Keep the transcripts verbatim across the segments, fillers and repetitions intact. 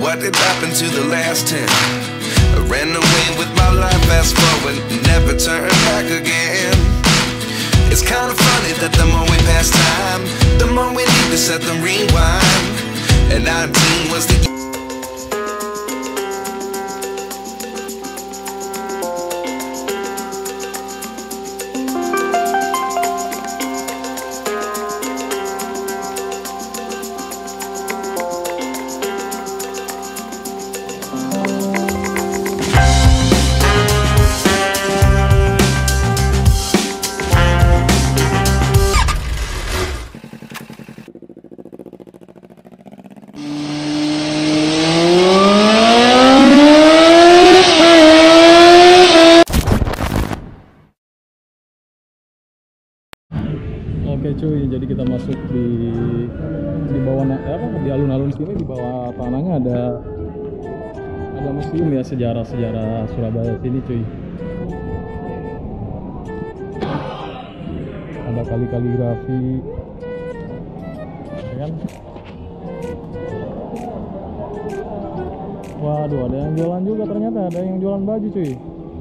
what did happen to the last ten? I ran away with my life, fast forward, never turn back again. It's kind of funny that the more we pass time, the more we need to set them rewind. And nineteen was the Oke cuy, jadi kita masuk di di bawah apa di alun-alun sini, di bawah tanahnya ada ada museum ya, sejarah-sejarah Surabaya sini cuy. Ada kali-kaligrafi, ya kan? Waduh, ada yang jualan juga ternyata, ada yang jualan baju cuy.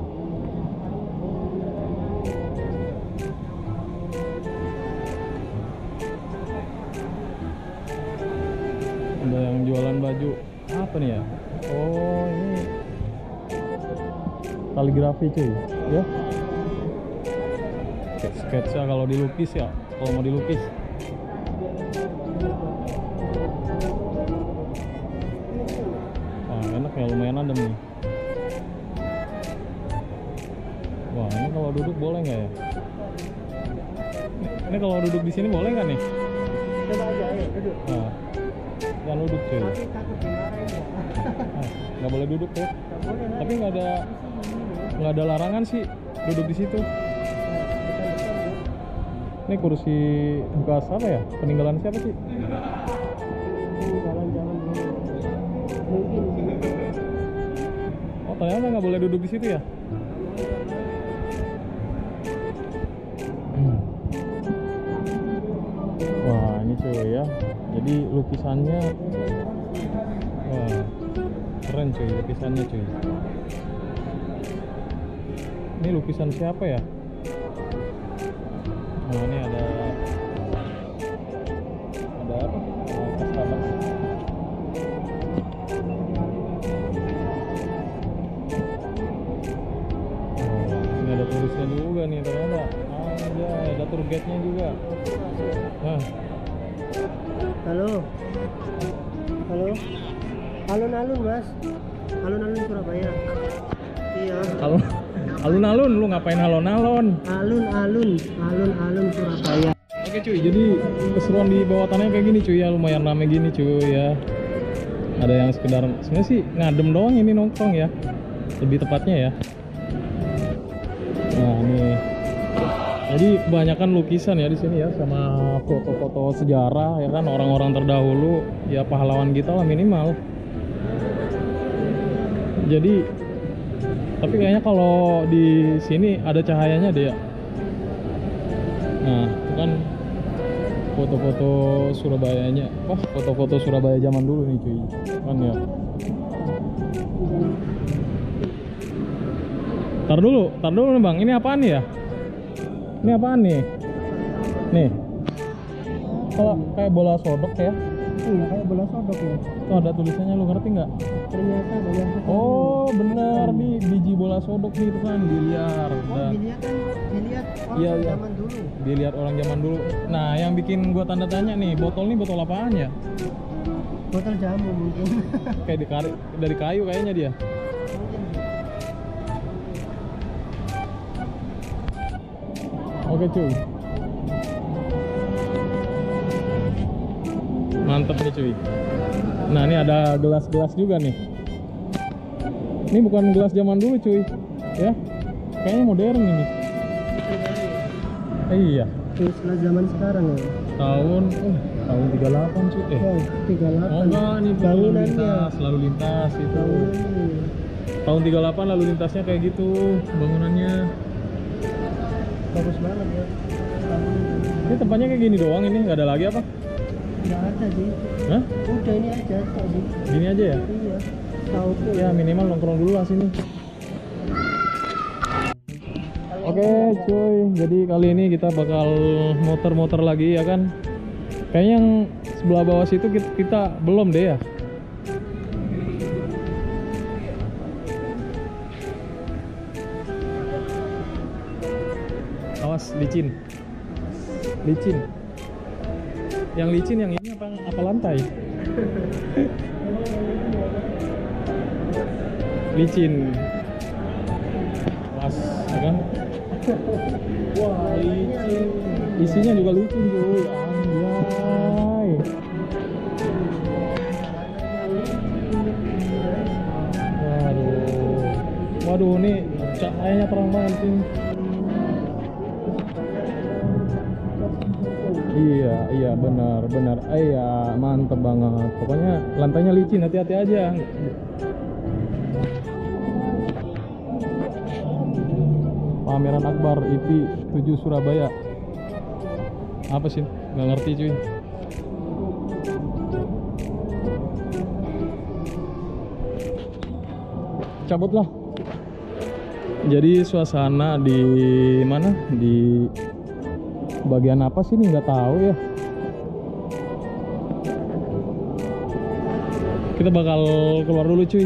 Ada yang jualan baju apa nih ya? Oh, ini kaligrafi cuy, ya. Sketsa kalau dilukis ya, kalau mau dilukis. Wah, enak ya, lumayan adem nih. Wah, ini kalau duduk boleh nggak ya? Ini kalau duduk di sini boleh nggak nih? Coba aja, ayo duduk. Nah. Jangan duduk cuy. Tapi takut dimarahin ya. Nggak boleh duduk ya. Nggak boleh, tapi nggak ada nggak ada larangan sih duduk di situ. Ini kursi bekas apa ya? Peninggalan siapa sih? Peninggalan zaman dulu. Mungkin di sini. Oh, ternyata nggak boleh duduk di situ ya? Wah, ini cuy ya. Jadi lukisannya, wah, keren cuy, lukisannya cuy. Ini lukisan siapa ya? Oh, ini ada ada apa? Customer. Oh, ini ada tulisnya juga nih ternyata. Ada, ada tour guide-nya juga. Nah. Halo. Halo. Alun-alun, Mas. Alun-alun Surabaya. Iya. Halo. Alun-alun, lu ngapain alun-alun? Alun-alun, alun-alun Surabaya. Oke cuy, jadi keseruan di bawah tanahnya kayak gini cuy ya, lumayan rame gini cuy ya. Ada yang sekedar sebenarnya sih ngadem doang ini nongkrong ya, lebih tepatnya ya. Nah ini, jadi kebanyakan lukisan ya di sini ya, sama foto-foto sejarah ya kan, orang-orang terdahulu ya, pahlawan kita lah minimal. Jadi tapi kayaknya kalau di sini ada cahayanya deh ya. Nah itu kan foto-foto Surabayanya. Wah, foto-foto Surabaya zaman dulu nih cuy, kan ya. Tar dulu, tar dulu nih bang, ini apaan nih ya? Ini apaan nih? Nih, kalau kayak bola sodok ya? Iya, kayak bola sodok ya. Tuh ada tulisannya, lu ngerti nggak? Ternyata bola sodok. Oh bener nih, biji bola sodok nih, itu kan biliar. Oh, Dan dilihat kan, dilihat orang Iya, iya. zaman dulu. dilihat orang zaman dulu. Nah yang bikin gua tanda tanya nih, botol nih botol apaan ya? Botol jamu mungkin. Kayak di kari, dari kayu kayaknya dia. Mungkin. Oke cuy, mantep nih cuy. Nah ini ada gelas-gelas juga nih. Ini bukan gelas zaman dulu cuy, ya? Kayaknya modern ini. Eh, iya. Terus zaman sekarang ya. Tahun, oh, tahun tiga puluh delapan cuy. Eh, Oh, tiga puluh delapan. oh enggak, ini lalu Bangunannya. lintas, lalu lintas itu. Bangunannya. Tahun tiga puluh delapan lalu lintasnya kayak gitu, bangunannya. Bagus banget ya. Ini tempatnya kayak gini doang, ini nggak ada lagi apa? Nggak ada sih. Hah? Udah ini aja tok sih. Gini aja ya? Iya. Tahu tuh. Ya minimal nongkrong dulu lah sini. Oke cuy, jadi kali ini kita bakal muter-muter lagi ya kan. Kayaknya yang sebelah bawah situ kita, kita belum deh ya. Awas licin. Licin. Yang licin yang ini apa apa lantai? Licin. Awas, ya kan? Wah, licin. Isinya juga licin, cuy. Anjay. Waduh. Waduh, ini cahayanya terang banget sih. Iya, iya benar, benar. Iya, mantep banget. Pokoknya lantainya licin, hati-hati aja. Pameran Akbar I P tujuh Surabaya. Apa sih? Nggak ngerti cuy. Cabutlah. Jadi suasana di mana? Di bagian apa sih nih? Nggak tahu ya. Kita bakal keluar dulu cuy.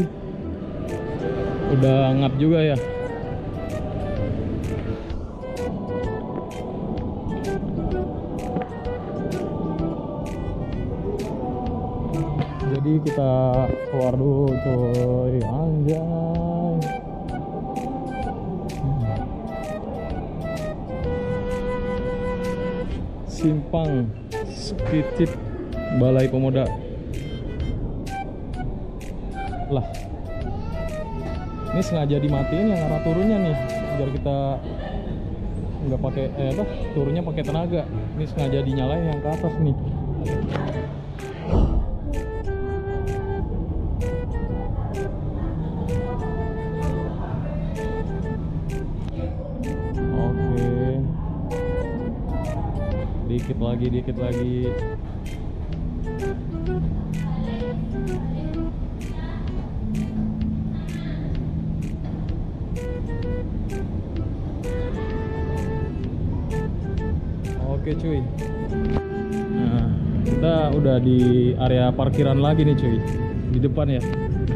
Udah ngap juga ya. Jadi kita keluar dulu coy, anjay. Simpang Sekicit Balai Pemuda. Lah, ini sengaja dimatiin yang arah turunnya nih, biar kita nggak pakai eh apa turunnya pakai tenaga. Ini sengaja dinyalain yang ke atas nih. Dikit lagi, dikit lagi. Oke cuy. Nah, kita udah di area parkiran lagi nih cuy. Di depan ya.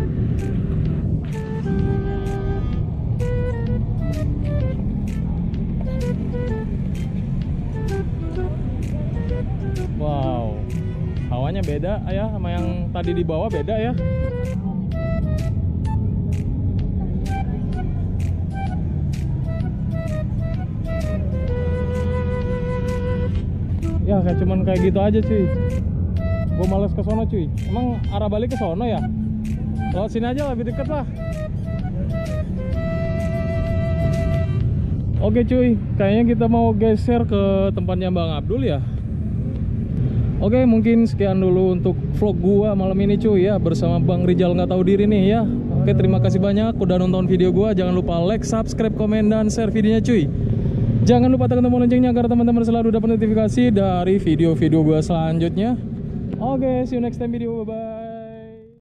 Wow, hawanya beda ya sama yang tadi di bawah, beda ya. Ya kayak cuman kayak gitu aja cuy. Gue males ke sono cuy. Emang arah balik ke sono ya? Lewat sini aja lebih deket lah. Oke cuy, kayaknya kita mau geser ke tempatnya Bang Abdul ya. Oke, mungkin sekian dulu untuk vlog gua malam ini cuy ya, bersama Bang Rijal nggak tahu diri nih ya. Oke, terima kasih banyak udah nonton video gua. Jangan lupa like, subscribe, komen, dan share videonya cuy. Jangan lupa tekan tombol loncengnya agar teman-teman selalu dapat notifikasi dari video-video gua selanjutnya. Oke, see you next time video, bye bye.